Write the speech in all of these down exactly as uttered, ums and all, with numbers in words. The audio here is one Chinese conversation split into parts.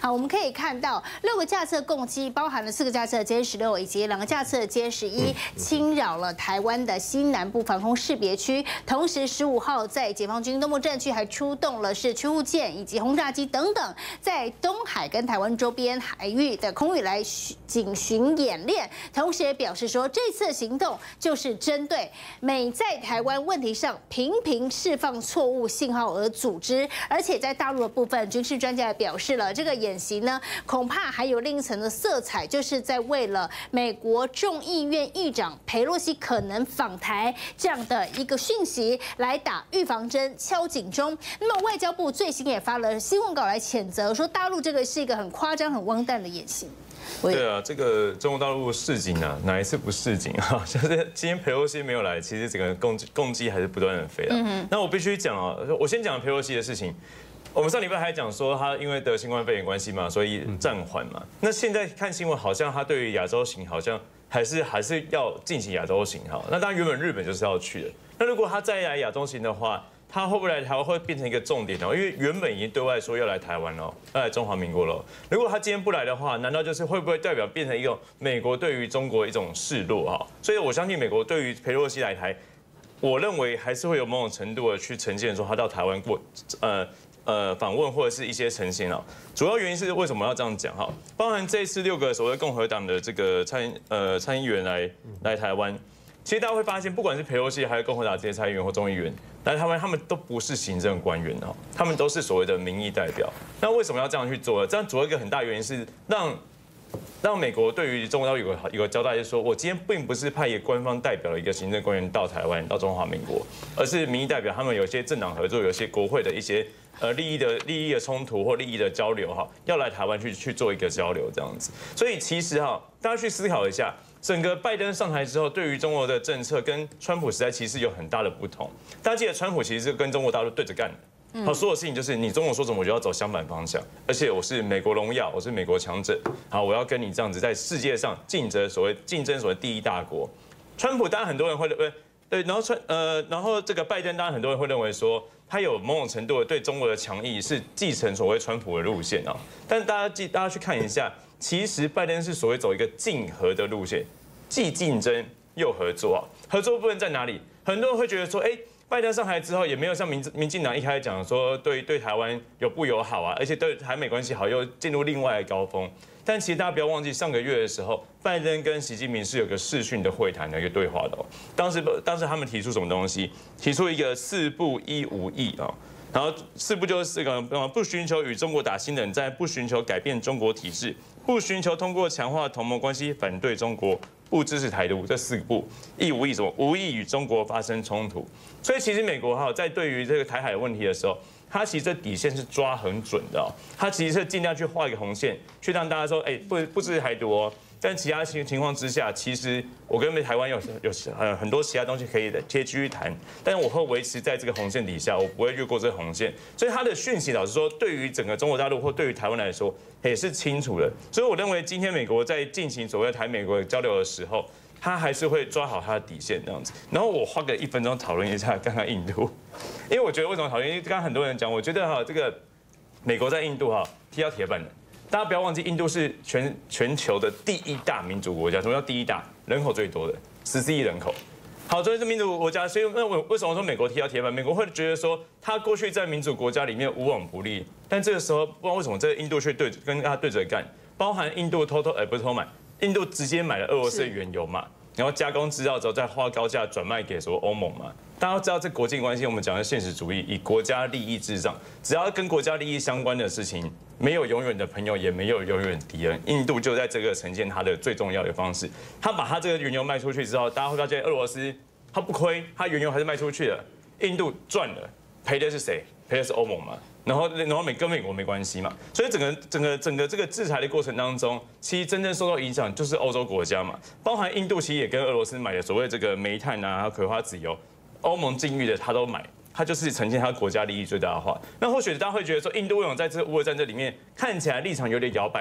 好，我们可以看到六个架次共机，包含了四个架次的歼十六以及两个架次的歼十一，侵扰了台湾的西南部防空识别区。同时，十五号在解放军东部战区还出动了是驱护舰以及轰炸机等等，在东海跟台湾周边海域的空域来警巡演练。同时也表示说，这次的行动就是针对美在台湾问题上频频释放错误信号而组织，而且在大陆的部分，军事专家也表示了，这个演习呢，恐怕还有另一层的色彩，就是在为了美国众议院议长裴洛西可能访台这样的一个讯息来打预防针、敲警钟。那么外交部最新也发了新闻稿来谴责，说大陆这个是一个很夸张、很荒诞的演习。 对啊，这个中国大陆示警啊，哪一次不示警啊？像是今天裴洛西没有来，其实整个攻攻击还是不断的飞了。嗯、那我必须讲啊，我先讲裴洛西的事情。我们上礼拜还讲说他因为得新冠肺炎关系嘛，所以暂缓嘛。那现在看新闻，好像他对于亚洲行好像还是还是要进行亚洲行哈。那当然原本日本就是要去的。那如果他再来亚洲行的话，他会不会来台湾会变成一个重点哦？因为原本已经对外说要来台湾了，要来中华民国了。如果他今天不来的话，难道就是会不会代表变成一个美国对于中国一种示弱哈？所以我相信美国对于裴洛西来台，我认为还是会有某种程度的去呈现说他到台湾过呃。呃，访问或者是一些呈现啊，主要原因是为什么要这样讲哈？包含这一次六个所谓共和党的这个参呃参议员来来台湾，其实大家会发现，不管是裴洛西还是共和党这些参议员或众议员来台湾，他们都不是行政官员哦，他们都是所谓的民意代表。那为什么要这样去做？这样主要一个很大原因是让。让美国对于中国大陆有个有个交代，就是说我今天并不是派一个官方代表的一个行政官员到台湾到中华民国，而是民意代表，他们有些政党合作，有些国会的一些呃利益的利益的冲突或利益的交流哈，要来台湾去去做一个交流这样子。所以其实哈，大家去思考一下，整个拜登上台之后，对于中国的政策跟川普时代其实有很大的不同。大家记得川普其实是跟中国大陆对着干的。好，所有事情就是你中国说什么，我就要走相反方向，而且我是美国荣耀，我是美国强者。好，我要跟你这样子在世界上竞争所谓竞争所谓第一大国。川普当然很多人会对对，然后川呃，然后这个拜登当然很多人会认为说，他有某种程度的对中国的强硬是继承所谓川普的路线啊。但大家记大家去看一下，其实拜登是所谓走一个竞合的路线，既竞争又合作啊。合作部分在哪里？很多人会觉得说，哎。拜登上台之后，也没有像民民进党一开始讲说对对台湾有不友好啊，而且对台美关系好，又进入另外的高峰。但其实大家不要忘记，上个月的时候，拜登跟习近平是有个视讯的会谈的一个对话的哦。当时当时他们提出什么东西？提出一个四不一无意啊。然后四不就是这个不寻求与中国打新冷战，不寻求改变中国体制，不寻求通过强化同盟关系反对中国。不支持台独，这四个不，意无意什么？无意与中国发生冲突。所以其实美国哈在对于这个台海问题的时候，它其实这底线是抓很准的哦。它其实是尽量去画一个红线，去让大家说，哎，不不支持台独哦。但其他情情况之下，其实我跟台湾有有呃很多其他东西可以的，可以继续谈，但是我会维持在这个红线底下，我不会越过这个红线。所以它的讯息，老实说，对于整个中国大陆或对于台湾来说，也是清楚的。所以我认为今天美国在进行所谓台美国交流的时候，他还是会抓好他的底线这样子。然后我花个一分钟讨论一下刚刚印度，因为我觉得为什么讨论？因为刚刚很多人讲，我觉得哈这个美国在印度哈踢到铁板了。大家不要忘记，印度是全全球的第一大民主国家。什么叫第一大？人口最多的，十四亿人口。好，所以是民主国家，所以那我为什么说美国踢到铁板？美国会觉得说，他过去在民主国家里面无往不利，但这个时候不知道为什么，这个印度却对跟他对着干，包含印度偷偷哎不是偷买，印度直接买了俄罗斯的原油嘛，然后加工制造之后再花高价转卖给所谓欧盟嘛。大家要知道，这国际关系我们讲的现实主义，以国家利益至上，只要跟国家利益相关的事情。没有永远的朋友，也没有永远的敌人。印度就在这个呈现它的最重要的方式。他把他这个原油卖出去之后，大家会发现俄罗斯他不亏，他原油还是卖出去了。印度赚了，赔的是谁？赔的是欧盟嘛。然后，然后美跟美国没关系嘛。所以整个整个整个这个制裁的过程当中，其实真正受到影响就是欧洲国家嘛，包含印度其实也跟俄罗斯买的所谓这个煤炭啊、还有葵花籽油，欧盟禁运的他都买。它就是呈现它国家利益最大化。那或许大家会觉得说，印度为什么在这乌俄战争里面看起来立场有点摇摆？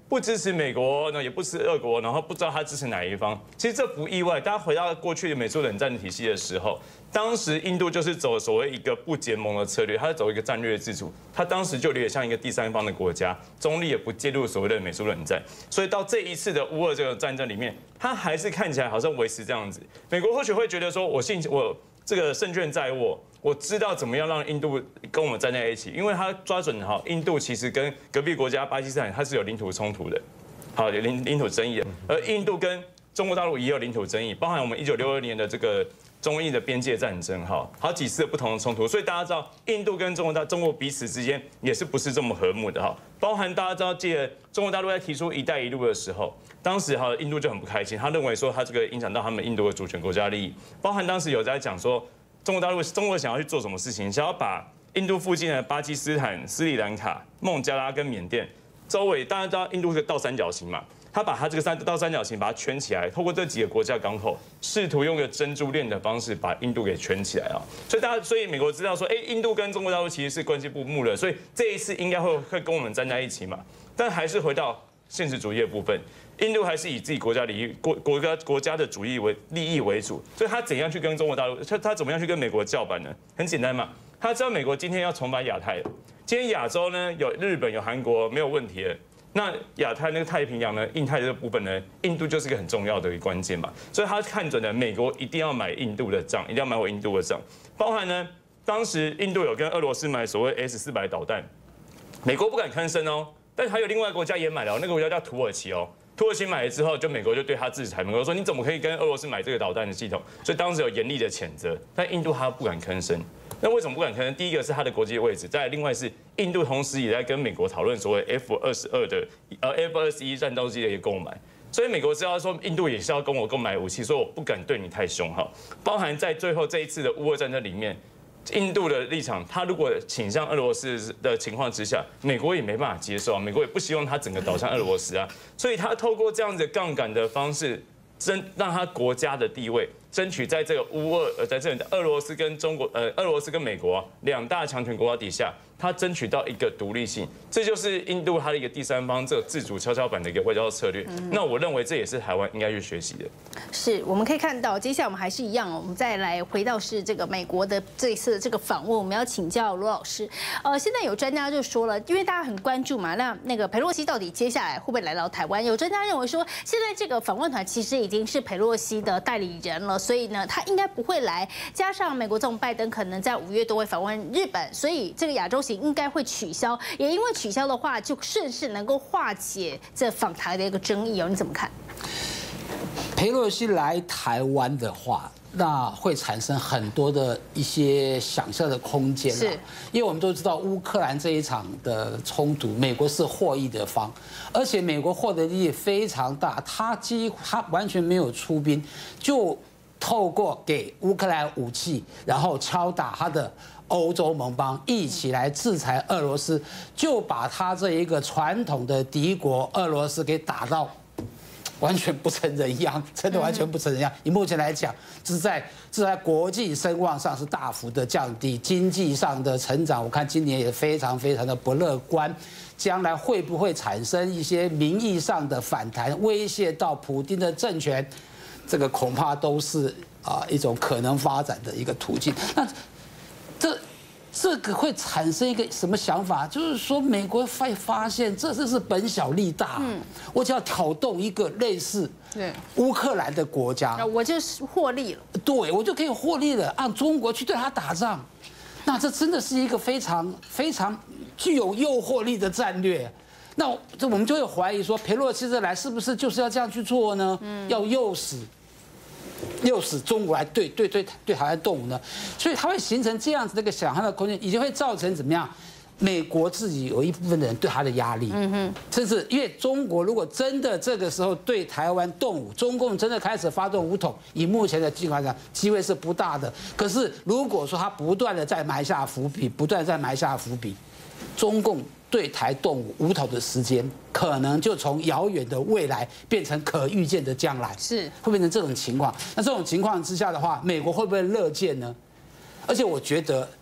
不支持美国，那也不支持俄国，然后不知道他支持哪一方。其实这不意外，大家回到过去的美苏冷战体系的时候，当时印度就是走所谓一个不结盟的策略，它是走一个战略自主，它当时就有点像一个第三方的国家，中立也不介入所谓的美苏冷战。所以到这一次的乌俄这个战争里面，它还是看起来好像维持这样子。美国或许会觉得说，我信我这个胜券在握。我知道怎么样让印度跟我们站在一起，因为他抓准哈，印度其实跟隔壁国家巴基斯坦它是有领土冲突的，好有领领土争议的，而印度跟中国大陆也有领土争议，包含我们一九六二年的这个中印的边界战争哈，好几次不同的冲突，所以大家知道印度跟中国大中国彼此之间也是不是这么和睦的哈，包含大家知道记得中国大陆在提出“一带一路”的时候，当时哈印度就很不开心，他认为说他这个影响到他们印度的主权国家利益，包含当时有在讲说。中国大陆，中国想要去做什么事情？想要把印度附近的巴基斯坦、斯里兰卡、孟加拉跟缅甸周围，大家知道印度是个倒三角形嘛？他把它这个三倒三角形把它圈起来，透过这几个国家港口，试图用个珍珠链的方式把印度给圈起来啊！所以大家，所以美国知道说，哎，印度跟中国大陆其实是关系不睦的，所以这一次应该会会跟我们站在一起嘛？但还是回到现实主义的部分。印度还是以自己国家利益、国国家国家的主义为利益为主，所以他怎样去跟中国大陆，他他怎么样去跟美国叫板呢？很简单嘛，他知道美国今天要重返亚太了，今天亚洲呢有日本有韩国没有问题了，那亚太那个太平洋呢，印太这个部分呢，印度就是一个很重要的一个关键嘛，所以他看准了美国一定要买印度的账，一定要买我印度的账，包含呢，当时印度有跟俄罗斯买所谓 S 四百导弹，美国不敢吭声哦，但是还有另外一个国家也买了，那个国家叫土耳其哦。土耳其买了之后，就美国就对他制裁，美国说你怎么可以跟俄罗斯买这个导弹的系统？所以当时有严厉的谴责，但印度他不敢吭声。那为什么不敢吭声？第一个是它的国际位置，再来另外是印度同时也在跟美国讨论所谓 F 二十二的呃 F 二十一战斗机的一个购买。所以美国知道说印度也是要跟我购买武器，所以我不敢对你太凶哈。包含在最后这一次的乌俄战争里面。印度的立场，他如果倾向俄罗斯的情况之下，美国也没办法接受啊，美国也不希望他整个倒向俄罗斯啊，所以他透过这样子杠杆的方式，争让他国家的地位争取在这个乌俄呃在这里俄罗斯跟中国呃俄罗斯跟美国、啊、两大强权国家底下，他争取到一个独立性，这就是印度它的一个第三方这个自主跷跷板的一个外交策略。嗯、那我认为这也是台湾应该去学习的。 是，我们可以看到，接下来我们还是一样，我们再来回到是这个美国的这一次的这个访问，我们要请教罗老师。呃，现在有专家就说了，因为大家很关注嘛，那那个裴洛西到底接下来会不会来到台湾？有专家认为说，现在这个访问团其实已经是裴洛西的代理人了，所以呢，他应该不会来。加上美国总统拜登可能在五月都会访问日本，所以这个亚洲行应该会取消。也因为取消的话，就顺势能够化解这访台的一个争议哦。你怎么看？ 裴洛西来台湾的话，那会产生很多的一些想象的空间了。是，因为我们都知道乌克兰这一场的冲突，美国是获益的方，而且美国获得利益非常大，他几乎他完全没有出兵，就透过给乌克兰武器，然后敲打他的欧洲盟邦，一起来制裁俄罗斯，就把他这一个传统的敌国俄罗斯给打到。完全不成人样，真的完全不成人样。以目前来讲，这是在这在国际声望上是大幅的降低，经济上的成长，我看今年也非常非常的不乐观。将来会不会产生一些民意上的反弹，威胁到普丁的政权？这个恐怕都是啊一种可能发展的一个途径。那这。这个会产生一个什么想法？就是说，美国会发现这这是本小利大，嗯，我只要挑动一个类似乌克兰的国家， 我就是获利了。 对，我就可以获利了，让中国去对他打仗。那这真的是一个非常非常具有诱惑力的战略。那这我们就会怀疑说，裴洛西这来是不是就是要这样去做呢？嗯，要诱使。诱使中国来对对对对台湾动武呢，所以它会形成这样子的一个想象的空间，已经会造成怎么样？美国自己有一部分的人对他的压力，嗯哼，甚至因为中国如果真的这个时候对台湾动武，中共真的开始发动武统，以目前的情况下，机会是不大的。可是如果说他不断的在埋下伏笔，不断在埋下伏笔，中共对台动武武统的时间，可能就从遥远的未来变成可预见的将来，是会变成这种情况。那这种情况之下的话，美国会不会乐见呢？而且我觉得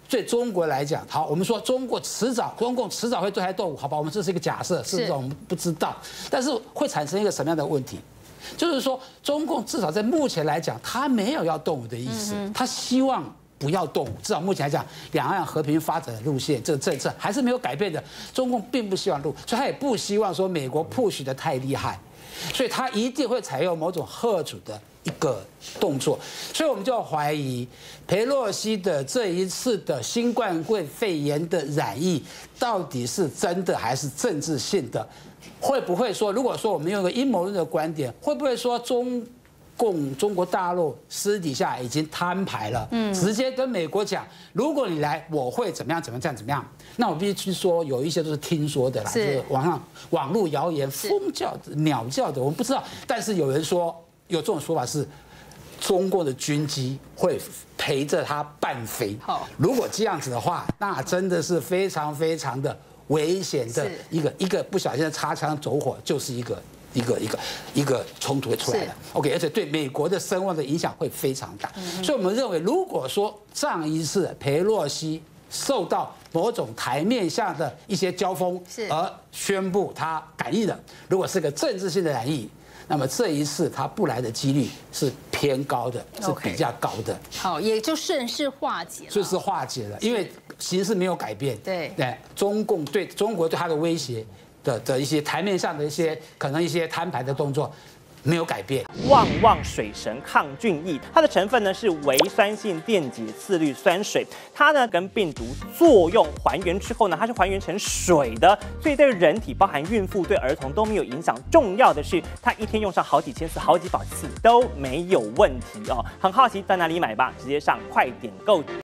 对中国来讲，好，我们说中国迟早，中共迟早会对台动武，好吧？我们这是一个假设，事实上我们不知道，但是会产生一个什么样的问题？就是说，中共至少在目前来讲，他没有要动武的意思，他希望不要动武。至少目前来讲，两岸和平发展的路线，这个政策还是没有改变的。中共并不希望动，所以他也不希望说美国 push 的太厉害，所以他一定会采用某种吓阻的一个动作。所以我们就要怀疑裴洛西的这一次的新冠肺炎的染疫，到底是真的还是政治性的？会不会说，如果说我们用一个阴谋论的观点，会不会说中共中国大陆私底下已经摊牌了，嗯，直接跟美国讲，如果你来，我会怎么样怎么样怎么样？那我必须说，有一些都是听说的啦，是网上网络谣言、疯叫的、鸟叫的，我们不知道。但是有人说，有这种说法是，中共的军机会陪着他伴飞。好，如果这样子的话，那真的是非常非常的危险的一个一个不小心的擦枪走火，就是一个一个一个一个冲突会出来的。OK， 而且对美国的声望的影响会非常大。所以我们认为，如果说上一次裴洛西受到某种台面下的一些交锋，而宣布他感染了，如果是个政治性的染疫，那么这一次他不来的几率是偏高的，是比较高的。 好，也就顺势化解了。顺势化解了，因为形势没有改变。 对对，中共对中国对他的威胁的的一些台面上的一些可能一些摊牌的动作。没有改变。 旺旺水神抗菌液，它的成分呢是微酸性电解次氯酸水，它呢跟病毒作用还原之后呢，它是还原成水的，所以对人体，包含孕妇、对儿童都没有影响。重要的是，它一天用上好几千次、好几百次都没有问题哦。很好奇在哪里买吧？直接上快点购。